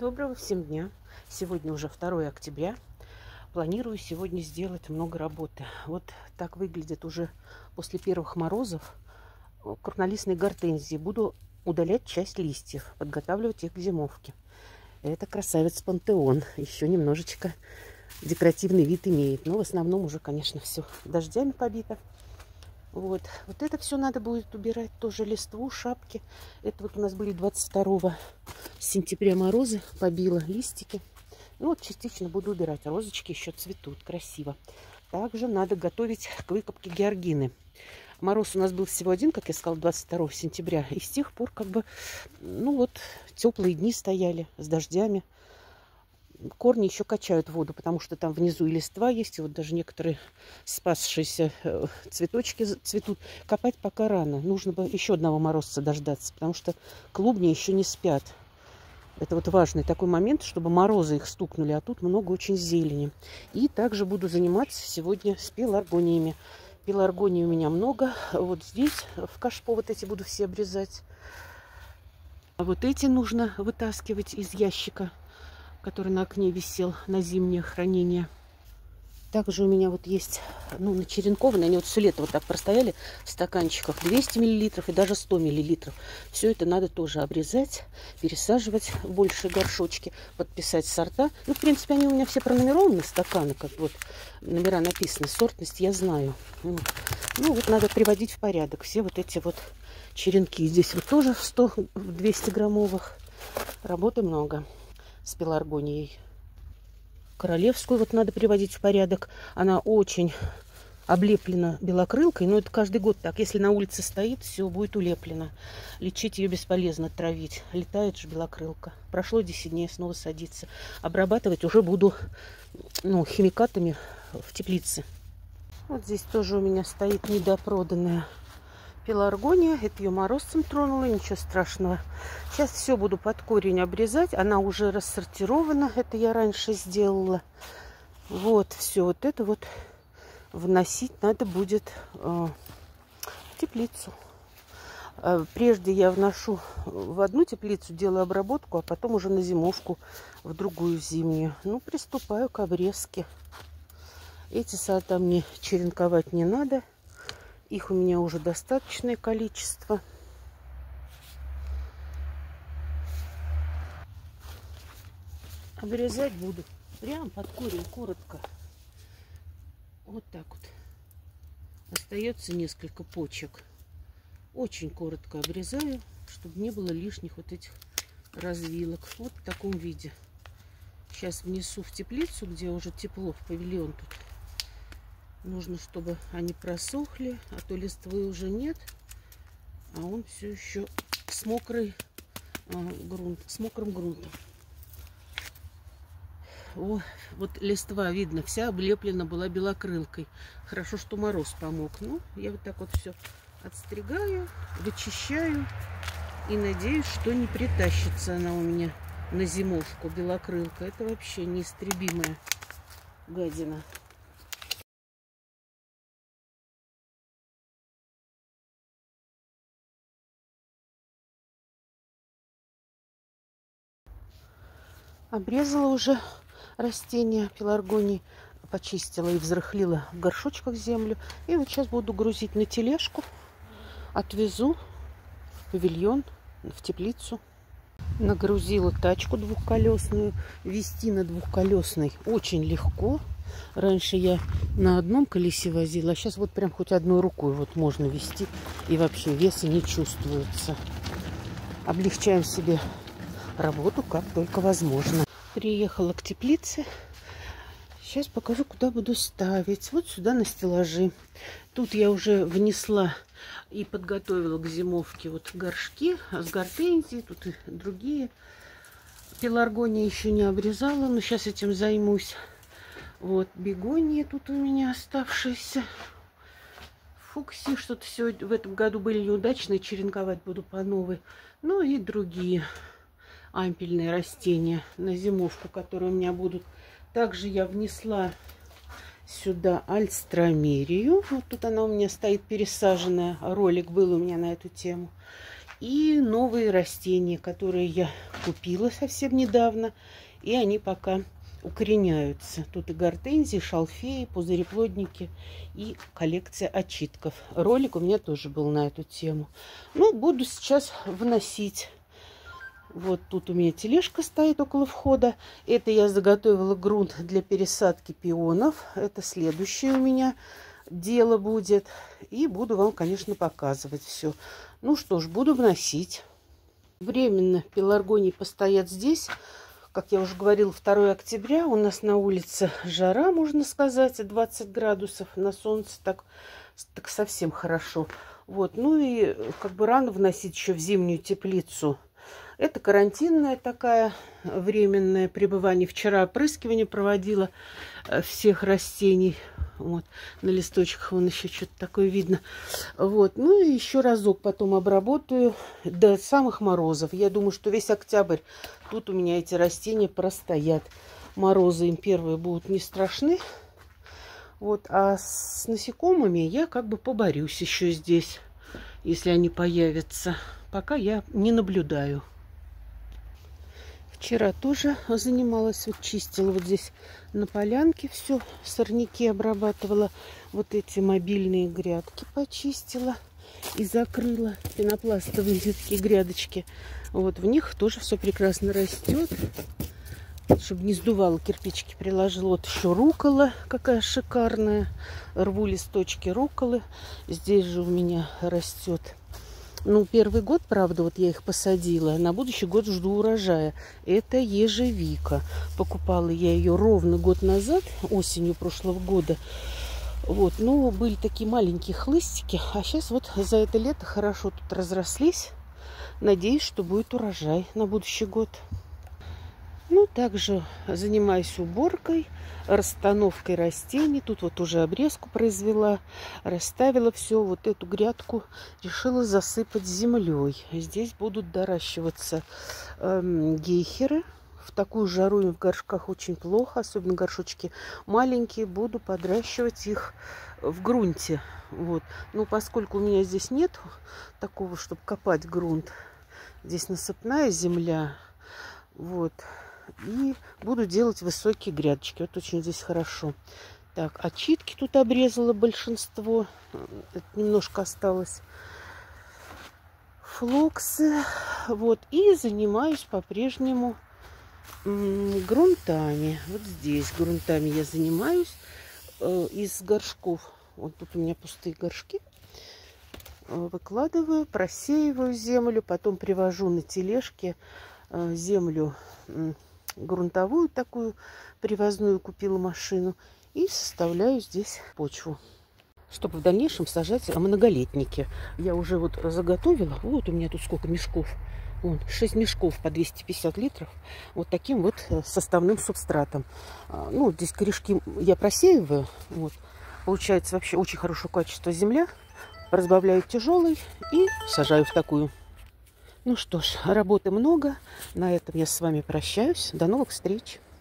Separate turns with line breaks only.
Доброго всем дня. Сегодня уже 2 октября. Планирую сегодня сделать много работы. Вот так выглядит уже после первых морозов крупнолистные гортензии. Буду удалять часть листьев, подготавливать их к зимовке. Это красавец пантеон. Еще немножечко декоративный вид имеет. Но в основном уже, конечно, все дождями побито. Вот это все надо будет убирать. Тоже листву, шапки. Это вот у нас были 22 сентября морозы. Побило листики. Ну вот частично буду убирать. Розочки еще цветут. Красиво. Также надо готовить к выкопке георгины. Мороз у нас был всего один, как я сказала, 22 сентября. И с тех пор теплые дни стояли с дождями. Корни еще качают воду, потому что там внизу и листва есть, и вот даже некоторые спасшиеся цветочки цветут. Копать пока рано. Нужно бы еще одного морозца дождаться, потому что клубни еще не спят. Это вот важный такой момент, чтобы морозы их стукнули, а тут много очень зелени. И также буду заниматься сегодня с пеларгониями. Пеларгонии у меня много. Вот здесь в кашпо вот эти буду все обрезать. А вот эти нужно вытаскивать из ящика, который на окне висел на зимнее хранение. Также у меня вот есть, начеренкованные, они вот все лето вот так простояли в стаканчиках, 200 мл и даже 100 мл. Все это надо тоже обрезать, пересаживать в большие горшочки, подписать сорта. В принципе, они у меня все пронумерованы, стаканы, как вот номера написаны, сортность я знаю. Надо приводить в порядок все вот эти вот черенки. Здесь вот тоже 100-200 граммовых. Работы много с пеларгонией. Королевскую вот надо приводить в порядок. Она очень облеплена белокрылкой, но это каждый год так. Если на улице стоит, все будет улеплено. Лечить ее бесполезно, травить. Летает же белокрылка. Прошло 10 дней, снова садится. Обрабатывать уже буду химикатами в теплице. Вот здесь тоже у меня стоит недопроданная пеларгония. Это ее морозцем тронула, ничего страшного. Сейчас все буду под корень обрезать. Она уже рассортирована. Это я раньше сделала. Вот все вот это вот вносить надо будет в теплицу. Прежде я вношу в одну теплицу, делаю обработку, а потом уже на зимовку в другую зимнюю. Приступаю к обрезке. Эти сорта мне черенковать не надо. Их у меня уже достаточное количество. Обрезать буду прям под корень, коротко. Вот так вот. Остается несколько почек. Очень коротко обрезаю, чтобы не было лишних вот этих развилок. Вот в таком виде. Сейчас внесу в теплицу, где уже тепло, в павильон тут. Нужно, чтобы они просохли, а то листвы уже нет, а он все еще с мокрым грунтом. Вот листва, видно, вся облеплена была белокрылкой. Хорошо, что мороз помог. Я вот так вот все отстригаю, вычищаю и надеюсь, что не притащится она у меня на зимовку, белокрылка. Это вообще неистребимая гадина. Обрезала уже растения пеларгонии, почистила и взрыхлила в горшочках землю. И вот сейчас буду грузить на тележку, отвезу в павильон, в теплицу. Нагрузила тачку двухколесную. Везти на двухколесной очень легко. Раньше я на одном колесе возила, а сейчас вот прям хоть одной рукой вот можно везти. И вообще веса не чувствуется. Облегчаем себе работу как только возможно. Приехала к теплице. Сейчас покажу, куда буду ставить. Вот сюда на стеллажи. Тут я уже внесла и подготовила к зимовке вот горшки с гортензией. Тут и другие. Пеларгонии еще не обрезала, но сейчас этим займусь. Вот бегонии тут у меня оставшиеся. Фуксии что-то сегодня в этом году были неудачные. Черенковать буду по новой. И другие ампельные растения на зимовку, которые у меня будут. Также я внесла сюда альстромерию. Вот тут она у меня стоит пересаженная. Ролик был у меня на эту тему. И новые растения, которые я купила совсем недавно. И они пока укореняются. Тут и гортензии, шалфеи, пузыреплодники и коллекция очитков. Ролик у меня тоже был на эту тему. Ну, буду сейчас вносить. Вот тут у меня тележка стоит около входа. Это я заготовила грунт для пересадки пионов. Это следующее у меня дело будет. И буду вам, конечно, показывать все. Ну что ж, буду вносить. Временно пеларгонии постоят здесь. Как я уже говорила, 2 октября. У нас на улице жара, можно сказать, 20 градусов. На солнце так совсем хорошо. Вот. Ну и как бы рано вносить еще в зимнюю теплицу. Это карантинное такое временное пребывание. Вчера опрыскивание проводила всех растений. Вот. На листочках вон еще что-то такое видно. Вот. Ну и еще разок потом обработаю до самых морозов. Я думаю, что весь октябрь тут у меня эти растения простоят. Морозы им первые будут не страшны. Вот. А с насекомыми я как бы поборюсь еще здесь, если они появятся. Пока я не наблюдаю. Вчера тоже занималась, вот чистила вот здесь на полянке все, сорняки обрабатывала. Вот эти мобильные грядки почистила и закрыла, пенопластовые такие грядочки. Вот в них тоже все прекрасно растет. Чтобы не сдувало, кирпичики приложила. Вот еще руккола какая шикарная. Рву листочки рукколы. Здесь же у меня растет. Ну, первый год, правда, вот я их посадила. На будущий год жду урожая. Это ежевика. Покупала я ее ровно год назад, осенью прошлого года. Вот, ну, были такие маленькие хлыстики. А сейчас вот за это лето хорошо тут разрослись. Надеюсь, что будет урожай на будущий год. Ну, также занимаюсь уборкой, расстановкой растений. Тут вот уже обрезку произвела, расставила все. Вот эту грядку решила засыпать землей. Здесь будут доращиваться гейхеры. В такую жару им в горшках очень плохо, особенно горшочки маленькие. Буду подращивать их в грунте. Вот. Ну, поскольку у меня здесь нет такого, чтобы копать грунт, здесь насыпная земля. Вот. И буду делать высокие грядочки. Вот очень здесь хорошо. Так, очитки тут обрезала большинство. Это немножко осталось. Флоксы. Вот. И занимаюсь по-прежнему грунтами. Вот здесь грунтами я занимаюсь. Из горшков. Вот тут у меня пустые горшки. Выкладываю, просеиваю землю. Потом привожу на тележке землю грунтовую такую привозную, купила машину, и составляю здесь почву, чтобы в дальнейшем сажать многолетники. Я уже вот заготовила, вот у меня тут сколько мешков, вон, 6 мешков по 250 литров, вот таким вот составным субстратом. Ну, здесь корешки я просеиваю, вот, получается вообще очень хорошего качества земля, разбавляю тяжелой и сажаю в такую. Ну что ж, работы много. На этом я с вами прощаюсь. До новых встреч.